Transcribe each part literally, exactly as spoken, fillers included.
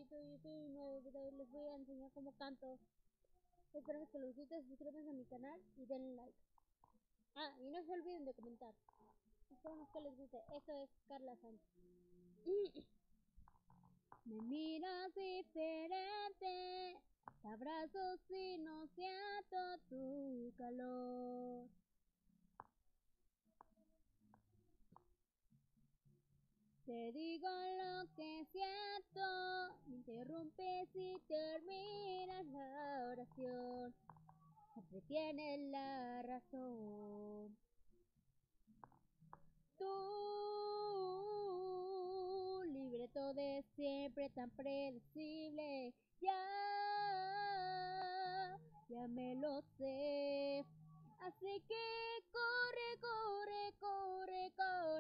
amiguitos, yo soy un nuevo video y les voy a enseñar cómo canto. Espero que les guste, suscríbanse a mi canal y denle like. Ah, y no se olviden de comentar. Esperemos que les guste. Esto es Carla Sánchez. Me miras diferente, te abrazo si no siento tu calor. Te digo lo que siento, me interrumpes y terminas la oración. Siempre tienes la razón. Tú, libreto de siempre tan predecible, ya, ya me lo sé. Así que corre, corre, corre,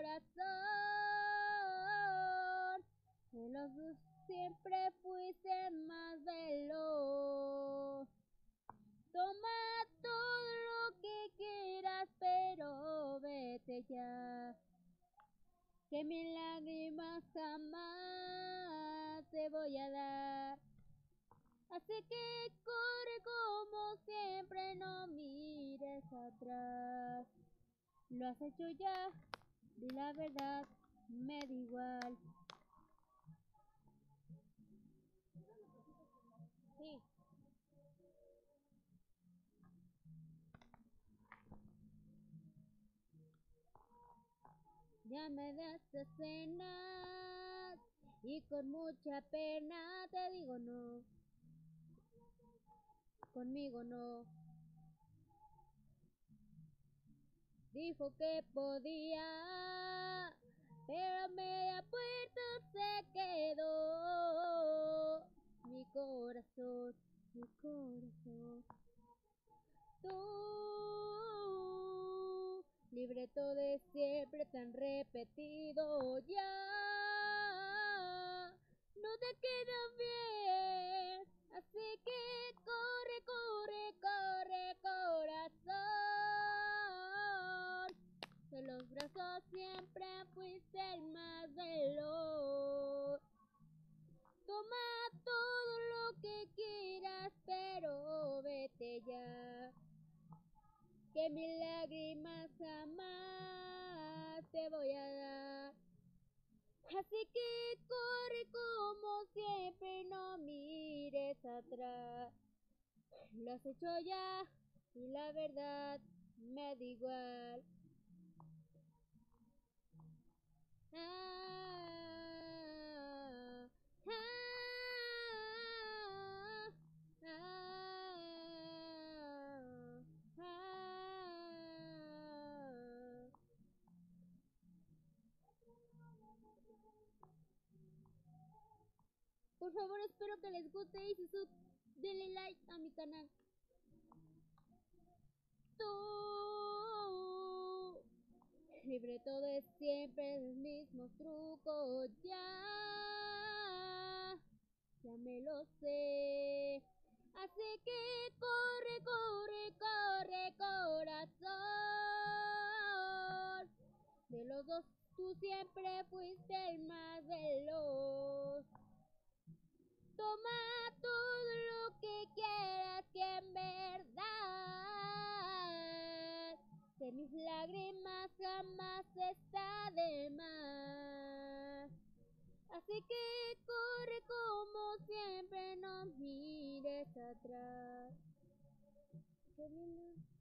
corazón. De los dos siempre fuiste más veloz. Toma todo lo que quieras, pero vete ya. Que mis lágrimas jamás te voy a dar. Así que corre como siempre, no mires atrás. Lo has hecho ya, di la verdad, me da igual. Sí. Ya me das cenas y con mucha pena te digo no. Conmigo no. Dijo que podía, pero a media puerta se quedó. Mi corazón, mi corazón. Tú, libreto de siempre tan repetido, ya no te queda bien. Así que corre, corre, corre, corazón. De los brazos siempre fuiste el más veloz. Toma todo lo que quieras, pero vete ya. Que mis lágrimas jamás te voy a dar. Así que corre como siempre y no mires atrás. Lo has hecho ya y la verdad me da igual. Ah, ah, ah, ah, ah. Por favor, espero que les guste y si sub, denle like a mi canal. Tú, libreto de siempre los mismos trucos, ya, ya me lo sé. Así que corre, corre, corre, corazón. De los dos tú siempre fuiste el más veloz. Toma todo lo que quieras, que en verdad que mis lágrimas jamás está de más. Así que corre como siempre, no mires atrás.